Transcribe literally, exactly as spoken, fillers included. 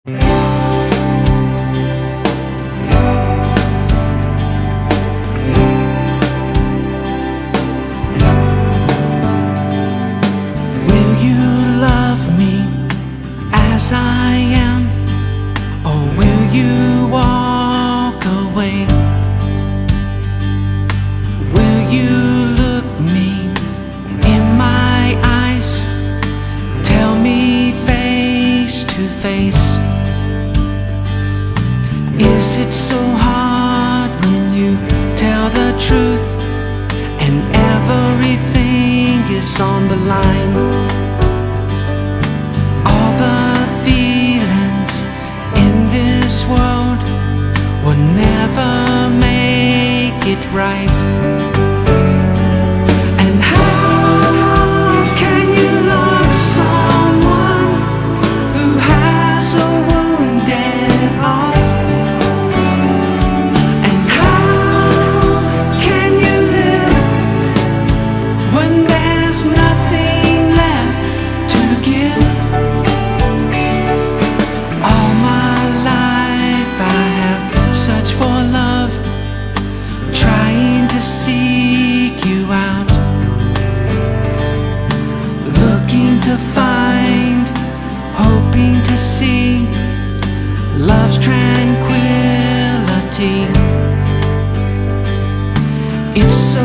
Will you love me as I am, or will you walk away? Will you look me in my eyes, tell me face to face? Is it so hard when you tell the truth and everything is on the line? All the feelings in this world will never make it right. And how can you love someone who has a wounded heart? And how can you live when there's nothing left to give? All my life I have searched for love, trying to seek you out, looking to find, hoping to see love's tranquility. It's so